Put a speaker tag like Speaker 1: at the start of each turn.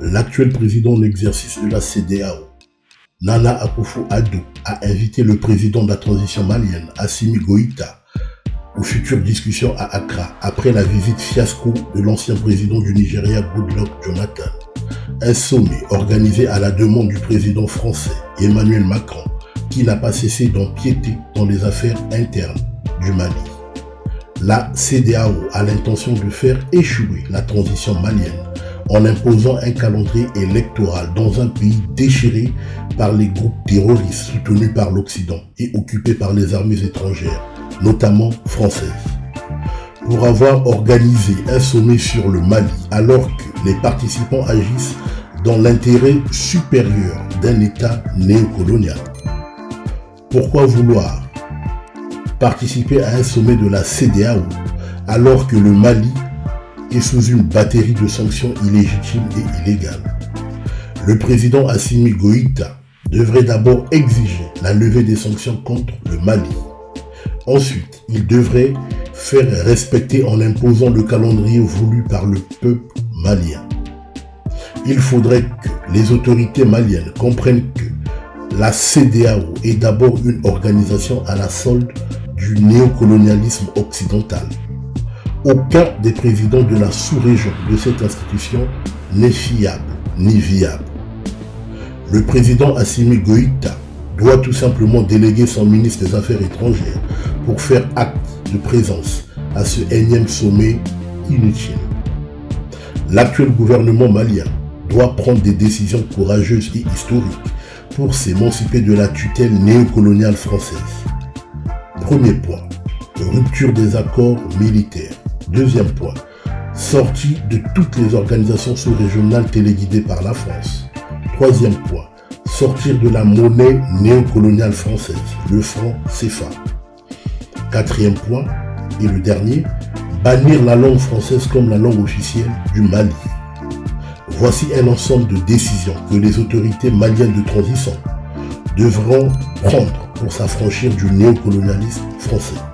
Speaker 1: l'actuel président en exercice de la CEDEAO, Nana Akufo-Addo, a invité le président de la transition malienne, Assimi Goïta, aux futures discussions à Accra après la visite fiasco de l'ancien président du Nigeria, Goodluck Jonathan. Un sommet organisé à la demande du président français, Emmanuel Macron, qui n'a pas cessé d'empiéter dans les affaires internes du Mali. La CEDEAO a l'intention de faire échouer la transition malienne en imposant un calendrier électoral dans un pays déchiré par les groupes terroristes soutenus par l'Occident et occupés par les armées étrangères, notamment françaises. Pour avoir organisé un sommet sur le Mali alors que les participants agissent dans l'intérêt supérieur d'un État néocolonial. Pourquoi vouloir participer à un sommet de la CEDEAO alors que le Mali est sous une batterie de sanctions illégitimes et illégales? Le président Assimi Goïta devrait d'abord exiger la levée des sanctions contre le Mali. Ensuite, il devrait faire respecter en imposant le calendrier voulu par le peuple malien. Il faudrait que les autorités maliennes comprennent que la CEDEAO est d'abord une organisation à la solde du néocolonialisme occidental. Aucun des présidents de la sous-région de cette institution n'est fiable ni viable. Le président Assimi Goïta doit tout simplement déléguer son ministre des Affaires étrangères pour faire acte de présence à ce énième sommet inutile. L'actuel gouvernement malien doit prendre des décisions courageuses et historiques pour s'émanciper de la tutelle néocoloniale française. Premier point, rupture des accords militaires. Deuxième point, sortie de toutes les organisations sous-régionales téléguidées par la France. Troisième point, sortir de la monnaie néocoloniale française, le franc CFA. Quatrième point, et le dernier, bannir la langue française comme la langue officielle du Mali. Voici un ensemble de décisions que les autorités maliennes de transition devront prendre pour s'affranchir du néocolonialisme français.